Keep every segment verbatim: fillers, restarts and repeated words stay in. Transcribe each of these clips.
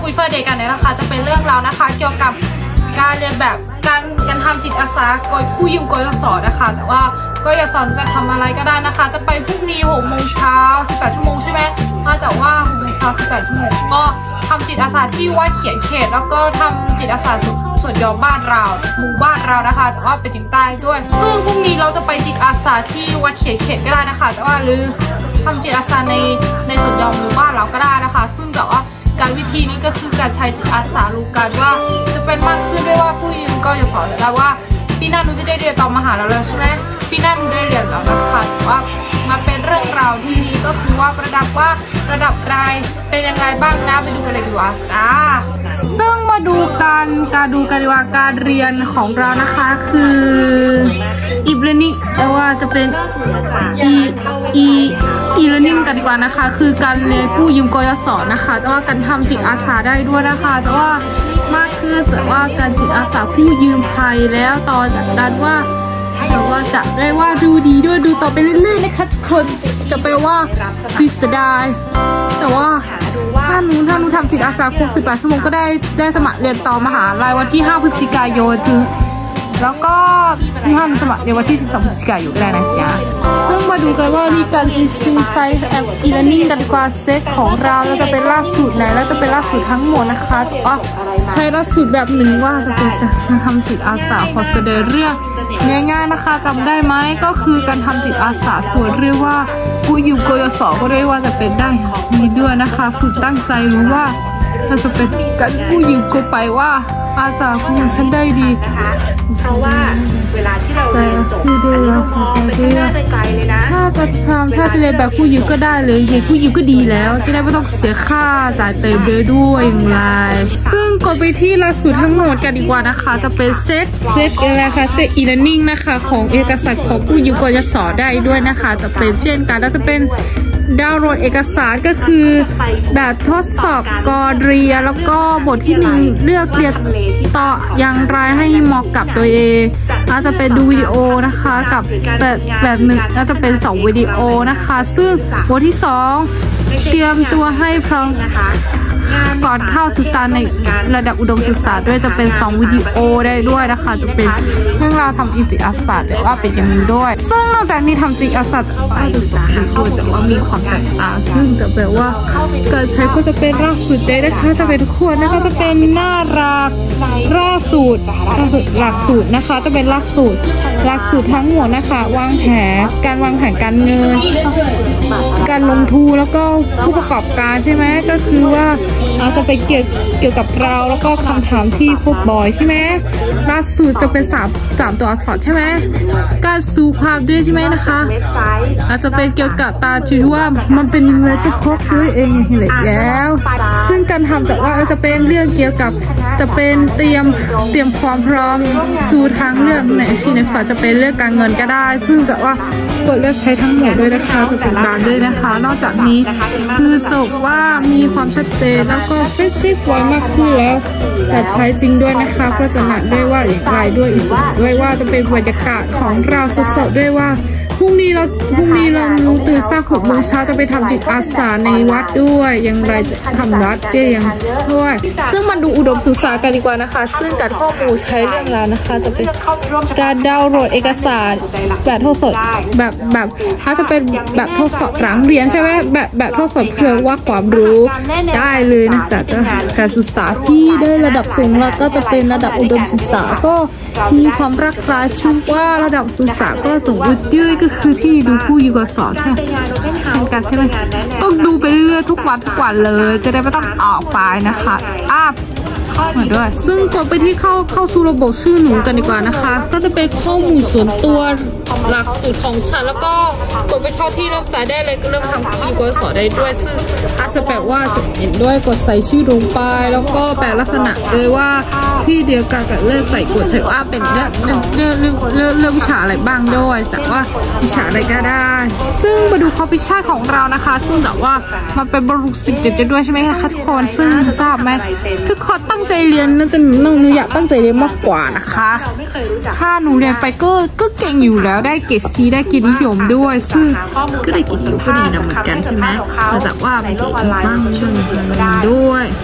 คุยเฟอร์เดย์กันเนี่ยนะคะจะเป็นเรื่องราวนะคะเกี่ยวกับการเรียนแบบการการทำจิตอาสากู้ยืมกยศนะคะแต่ว่ากยศจะทำอะไรก็ได้นะคะจะไปพรุ่งนี้หกโมงเช้าสิบแปดชั่วโมงใช่ไหมมาจากว่าหกโมงเช้าสิบแปดชั่วโมงก็ทำจิตอาสาที่วัดเขียนเขตแล้วก็ทำจิตอาสาส่วนยอมบ้านเราหมู่บ้านเรานะคะแต่ว่าไปถึงใต้ด้วยซึ่งพรุ่งนี้เราจะไปจิตอาสาที่วัดเขียนเขตก็ได้นะคะแต่ว่าหรือทำจิตอาสาในในส่วนยอมหมู่บ้านเราก็ได้นะคะซึ่งแต่ว่าการวิธีนี้ก็คือการใช้จิตอาสารู้กันว่าจะเป็นมากขึ้นด้วยว่าผู้ยืมก็จะสอนแล้วว่าปีหน้าหนูจะได้เรียนต่อมหาลัยแล้วใช่ไหมปีหน้าหนูได้เรียนแล้วนะคะแต่ว่ามาเป็นเรื่องราวที่นี้ก็คือว่าระดับว่าระดับรายเป็นยังไงบ้างนะไปดูกันเลยดีกว่าจ้าซึ่งมาดูการการดูกันดีกว่าการเรียนของเรานะคะคืออีเลนิ่งแต่ว่าจะเป็นอีอีอีเลนิ่งกันดีกว่านะคะคือการเรียนกู้ยืมกยศนะคะแต่ว่าการทำจิตอาสาได้ด้วยนะคะแต่ว่ามากขึ้นแต่ว่าการจิตอาสาผู้ยืมภัยแล้วต่อจากนั้นว่าแต่ว่าจะได้ว่าดูดีด้วยดูต่อไปเรื่อยๆนะคะทุกคนจะไปว่าพิสดารแต่ว่าถ้าหนูถ้าหนูทำจิตอาสาครบสิบแปดชั่วโมงก็ได้ได้สมัครเรียนต่อมหาลัยวันที่ห้าพฤศจิกายนถึงแล้วก็ถ้าหนูสมัครเรียนวันที่สิบสองพฤศจิกายนได้นะจ๊ะซึ่งมาดูกันว่านี่การอีซิงไซส์แอปอีเลนิ่งกันกว่าเซตของเราแล้วจะเป็นล่าสุดไหนแล้วจะเป็นล่าสุดทั้งหมดนะคะแต่ว่าใช้ล่าสุดแบบหนึ่งว่าจะเป็นการทำจิตอาสาขอแสดงเรื่องง่ายๆนะคะจำได้ไหมก็คือการทำจิตอาสาส่วนเรียกว่ากู้ยืมกยศก็ได้ว่าจะเป็นได้มีด้วยนะคะฝึกตั้งใจรู้ว่าเราจะเป็นการกู้ยืมกูไปว่าอาสาคุณฉันได้ดีนะคะเพราะว่าเวลาที่เราเรียนจบอันนี้เรามองไปข้างหน้าไกลเลยนะถ้าจะทำถ้าจะเรียนแบบกู้ยืมก็ได้เลยเรียนกู้ยืมก็ดีแล้วจะได้ไม่ต้องเสียค่าจ่ายเติมเดือนด้วยอย่างไรซึ่งกดไปที่หลักสูตรทั้งหมดกันดีกว่านะคะจะเป็นเซตเซตอะไรคะเซตอีเลนิ่งนะคะของเอกสารของกู้ยืมกยศได้ด้วยนะคะจะเป็นเช่นกันแล้วจะเป็นดาวน์โหลดเอกสารก็คือแบบทดสอบกอเรียแล้วก็บทที่หนึ่งเลือกเรียนต่ออย่างไรให้เหมาะกับตัวเองอาจจะเป็นดูวิดีโอนะคะกับแบบแบบหนึ่งน่าจะเป็นสองวิดีโอนะคะซึ่งบทที่สองเตรียมตัวให้พร้อมก่อนเข้าศึกษาในระดับอุดมศึกษาด้วยจะเป็นสองวิดีโอได้ด้วยนะคะจะเป็นเรื่องราวทำจิตอาสาแต่ว่าเป็นอย่างนี้ด้วยซึ่งนอกจากนี้ทำจิตอาสาจะว่าจะสอนด้วยจะว่ามีความแตกต่างซึ่งจะแปลว่าการใช้ก็จะเป็นล่าสุดได้นะคะจะเป็นขวดนะคะจะเป็นหน้ารักล่าสุดล่าสุดหลักสูตรนะคะจะเป็นหลักสูตรหลักสูตรทั้งหมดนะคะวางแผนการวางแผนการเงินการลงทุนแล้วก็ผู้ประกอบการใช่ไหมก็คือว่าอาจจะไปเกี่ยวเกี่ยวกับเราแล้วก็คำถามที่พบบ่อยใช่ไหมล่าสุดจะเป็นสามสามตัวอักษรใช่ไหมการสู่ความด้วยใช่ไหมนะคะอาจจะเป็นเกี่ยวกับตาที่ว่ามันเป็นอะไรที่พบด้วยเองอย่างไรแล้วซึ่งการทำจากว่าจะเป็นเรื่องเกี่ยวกับจะเป็นเตรียมเตรียมความพร้อมสู่ทางเลือกในชีในฝันจะเป็นเรื่องการเงินก็ได้ซึ่งจะว่ากดเลือกใช้ทั้งหมดด้วยนะคะจะเป็นบานด้วยนะคะนอกจากนี้คือสรุปว่ามีความชัดเจนแล้วก็ฟิสิกส์ไวมากขึ้นแล้วแต่ใช้จริงด้วยนะคะเพราะจะหนักด้วยว่าอย่างไรด้วยอีกสุดด้วยว่าจะเป็นบรรยากาศของเราสดๆด้วยว่าพรุ่งนี้เราพรุ่งนี้เราตื่นสักหกโมงเช้าจะไปทำจิตอาสาในวัดด้วยอย่างไรจะทำวัดเจียงด้วยซึ่งมันดูอุดมศึกษากันดีกว่านะคะซึ่งการข้อมูลใช้เรื่องราวนะคะจะเป็นการดาวน์โหลดเอกสารแบบทดสอบแบบแบบถ้าจะเป็นแบบทดสอบหลังเรียนใช่ไหมแบบแบบทดสอบเพื่อว่าความรู้ได้เลยนะจ๊ะการศึกษาที่ได้ระดับสูงแล้วก็จะเป็นระดับอุดมศึกษาก็มีความรักคล้ายซึ่งว่าระดับศึกษาก็สูงยืดก็คือที่ดูผู้อยู่กับสอนใช่เช่นกันใช่ไหมต้องดูไปเรื่อยๆทุกวันทุกวันเลยจะได้ไม่ต้องออกไปนะคะอ่ะเหมือนด้วยซึ่งกดไปที่เข้าเข้าสู่ระบบชื่อหนูกันดีกว่านะคะก็จะเป็นข้อมูลส่วนตัวหลักสูตรของฉันแล้วก็กดไปเข้าที่เริ่มสายได้เลยก็เริ่มทำผู้อยู่กับสอนได้ด้วยซึ่งอาจจะแปลว่าเห็นด้วยกดใส่ชื่อลงไปแล้วก็แปลลักษณะเลยว่าที่เดียวกันกับเลือกใส่กดใช้ว่าเป็นเรื่องเรื่องเรื่องเรื่องเรื่องเรื่องวิชาอะไรบ้างด้วยจากว่าวิชาอะไรก็ได้ซึ่งมาดูข้อพิชาของเรานะคะซึ่งแบบว่ามันเป็นบรรลุสิบเจ็ดด้วยใช่ไหมคะทุกคนซึ่งทราบไหมทุกคนตั้งใจเรียนน่าจะหนูอยากตั้งใจเรียนมากกว่านะคะถ้าหนูเรียนไปก็ก็เก่งอยู่แล้วได้เกรดซีได้เกียรตินิยมด้วยซึ่งก็ได้เกียรตินิยมก็ดีนะเหมือนกันใช่ไหมแต่จากว่าไม่ได้บ้างช่วยด้วย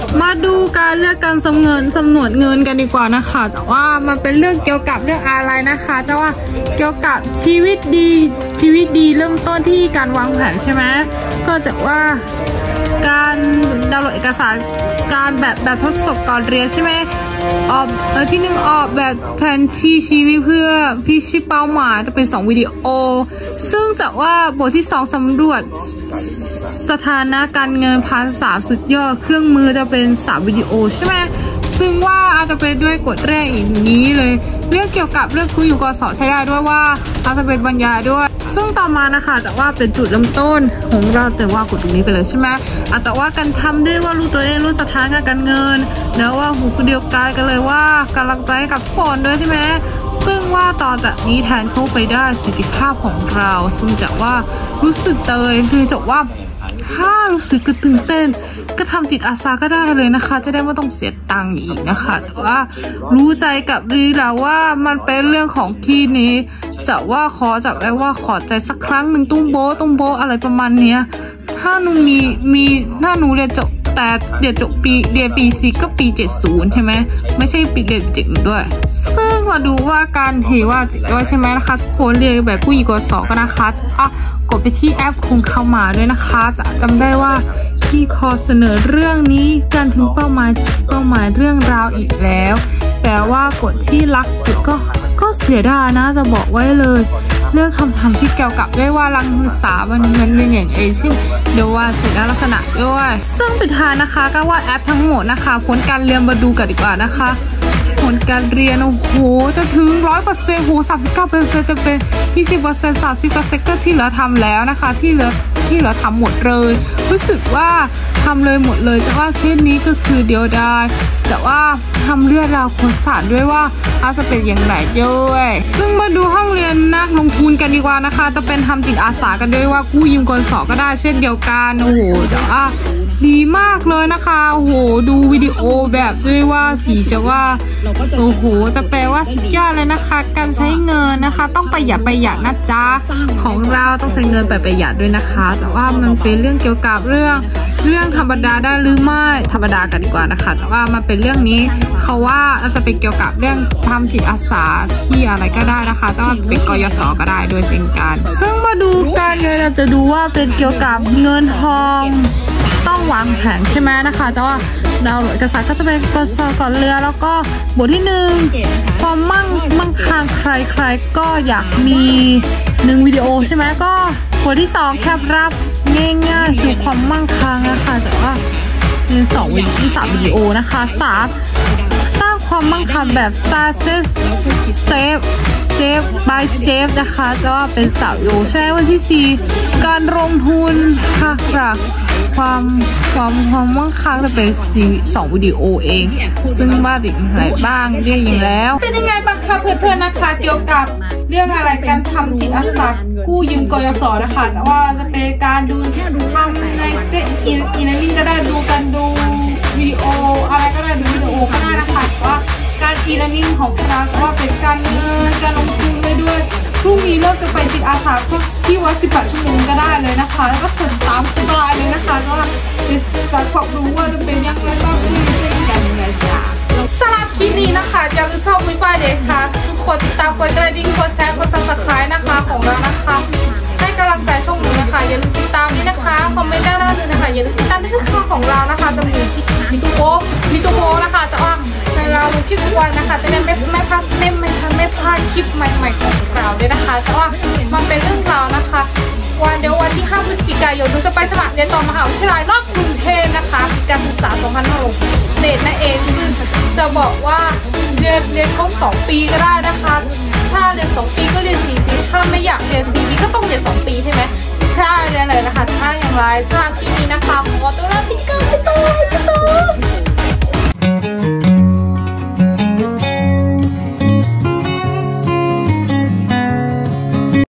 มาดูการเลือกการสำเงินสำนวนเงินกันดีกว่านะคะแต่ว่ามันเป็นเรื่องเกี่ยวกับเรื่องอะไรนะคะจะว่าเกี่ยวกับชีวิตดีชีวิตดีเริ่มต้นที่การวางแผนใช่ไหมก็จะว่าการดาวน์โหลดเอกสารการแบบแบบทดสอบก่อนเรียนใช่ไหมออกที่หนึ่งออกแบบแผนที่ชีวิตเพื่อพิชิตเป้าหมายจะเป็นสองวิดีโอซึ่งจะว่าบทที่สองสำรวจสถานะการเงินภาษาสุดยอดเครื่องมือจะเป็นสามวิดีโอใช่ไหมซึ่งว่าอาจจะเป็นด้วยกฎแรกอย่างนี้เลยเรื่องเกี่ยวกับเรื่องกู้อยู่กสใช้ได้ด้วยว่าอาจจะเป็นบรรยายด้วยซึ่งต่อมานะคะจะว่าเป็นจุดเริ่มต้นของเราแต่ว่ากดตรงนี้ไปเลยใช่ไหมอาจจะว่าการทำด้วยว่ารู้ตัวเองรู้สถานะการเงินแล้วว่าหูเดียวกันกันเลยว่ากำลังใจกับทุกคนด้วยใช่ไหมซึ่งว่าต่อจากนี้แทนเข้าไปได้ประสิทธิภาพของเราซึ่งจะว่ารู้สึกเตยคือจะว่าถ้ารู้สึกกระตื่นเต้นก็ทำจิตอาสาก็ได้เลยนะคะจะได้ไม่ต้องเสียตังค์อีกนะคะแต่ว่ารู้ใจกับดีแล้วว่ามันเป็นเรื่องของที่นี้จะว่าขอจะไว้ว่าขอใจสักครั้งหนึ่งตุ้งโบตุ้งโบอะไรประมาณเนี้ยถ้าหนูมีมีถ้าหนูเรียนจบแต่เรียนจบปีเรียนปีสี่ก็ปีเจ็ดศูนย์ใช่ไหมไม่ใช่ปีเรียนเจ็ดด้วยซึ่งมาดูว่าการเทว่าจิตด้วยใช่ไหมนะคะทุกคนเรียนแบบกู้ยี่กสก็นะคะอ่ะกดไปที่แอปคงเข้ามาด้วยนะคะจะจำได้ว่าที่ขอเสนอเรื่องนี้การถึงเป้าหมายเป้าหมายเรื่องราวอีกแล้วแต่ว่ากดที่รักสุดก็ก็เสียดายนะจะบอกไว้เลยเรื่องคำถามที่เกี่ยวกับด้วยว่ารังศึกษามันมันเป็นอย่างเอเช่นเดี๋ยวว่าสิ่งลักษณะด้วยซึ่งปิดท้ายนะคะก็ว่าแอปทั้งหมดนะคะผลการเรียนมาดูกันดีกว่านะคะผลการเรียนโอ้โหจะถึงร้อยเปอร์เซ็นต์โหสามสิบเก้าเปอร์เซ็นต์จะเป็นยี่สิบเปอร์เซ็นต์สามสิบเปอร์เซ็นต์ก็ที่เหลือทำแล้วนะคะที่เหลือที่เหลือทำหมดเลยรู้สึกว่าทำเลยหมดเลยแต่ว่าเส้นนี้ก็คือเดียวดายแต่ว่าทำเรื่องราวคนศาสตร์ด้วยว่าอาจจะเป็นอย่างไรด้วยซึ่งมาดูห้องเรียนนักลงทุนกันดีกว่านะคะจะเป็นทำจิตอาสากันด้วยว่ากู้ยืมกสก็ได้เช่นเดียวกันโอ้โหจะว่าดีมากเลยนะคะโอ้โหดูวิดีโอแบบด้วยว่าสีจะว่าโอ้โหจะแปลว่าสุดยอดเลยนะคะการใช้เงินนะคะต้องประหยัดประหยัดนะจ๊ะของเราต้องใช้เงินไปประหยัดด้วยนะคะแต่ว่ามันเป็นเรื่องเกี่ยวกับเรื่องเรื่องธรรมดาได้หรือไม่ธรรมดากันดีกว่านะคะแต่ว่ามันเป็นเรื่องนี้เขาว่าจะเป็นเกี่ยวกับเรื่องทำจิตอาสาที่อะไรก็ได้นะคะแต่ว่าเป็นกยศก็ได้โดยเช่นกันซึ่งมาดูการเงินเราจะดูว่าเป็นเกี่ยวกับเงินทองต้องวางแผนใช่ไหมนะคะแต่ว่าดาวน์โหลดเอกสารก็จะเป็นกสก่อนเรือแล้วก็บทที่หนึ่งความมั่งมั่งคั่งใครๆก็อยากมีหนึ่งวิดีโอใช่ไหมก็บทที่สองแคบรับง่ายๆสู่ความมั่งคั่งนะคะแต่ว่าเป็นสองวิดีโอที่สามวิดีโอนะคะสามสร้างความมั่งคั่งแบบ success step step by step นะคะจะว่าเป็นสาวโยใช่วันที่สี่การลงทุนค่ะความความความมั่งคั่งจะเป็นสี่สองวิดีโอเองซึ่งบ้าดิงอะไรบ้างเรียกอย่างแล้วเป็นยังไงบ้างคะเพื่อนๆนะคะเกี่ยวกับเรื่องอะไรการทำจิตอาสากู้ยืมกยศนะคะแต่ว่าจะเป็นการดูทำในเซตอินอินนี่ก็ได้ดูกันดูวิดีโออะไรก็ได้ดูวิดีโอก็ได้นะคะว่าการอีลันนิ่งของเราแต่ว่าเป็นการเงินการลงทุนไปด้วยพรุ่งนี้เราจะไปจิตอาสาที่วัดสิบแปดชั่วโมงก็ได้เลยนะคะแล้วก็ส่งตามสบายเลยนะคะว่าจะสักความรู้ว่าจะเป็นยังไงบ้างที่เป็นกันยังไงจ้าสำหรับคลิปนี้นะคะจะรู้ชอบไม่ป้ายเด็ดค่ะทุกคนติดตามกดกระดิ่งกดแชร์กดซับสไครต์นะคะของเรานะคะให้กำลังใจช่องนี้นะคะอย่าลืมติดตามนี่นะคะคอมเมนต์ด้านล่างเลยนะคะอย่าลืมติดตามที่ช่องของเรานะคะจะมีมิตูโบมิตูโบนะคะจะว่าในเราคลิปทุกวันนะคะจะได้ไม่ไม่พลาดไม่ไม่ไม่พลาดคลิปใหม่ๆของเราด้วยนะคะแต่ว่ามันเป็นเรื่องราวนะคะวันเดี๋ยววันที่ห้าพฤศจิกายนเราจะไปสมัครเรียนต่อมหาวิทยาลัยนอกกรุงเทพนะคะปีการศึกษาสองพันห้าร้อยหกสิบเจ็ดนั่นเองซึ่งจะบอกว่าเรียนเรียนครบสองปีก็ได้นะคะถ้าเรียนสองปีก็เรียนสี่ปีถ้าไม่อยากเรียนสี่ปีก็ต้องเรียนสองปีใช่ไหมใช่เรียนเลยนะคะถ้าอย่างไรสำหรับคลิปนี้นะคะขอตัวลาไปก่อนบ๊ายบาย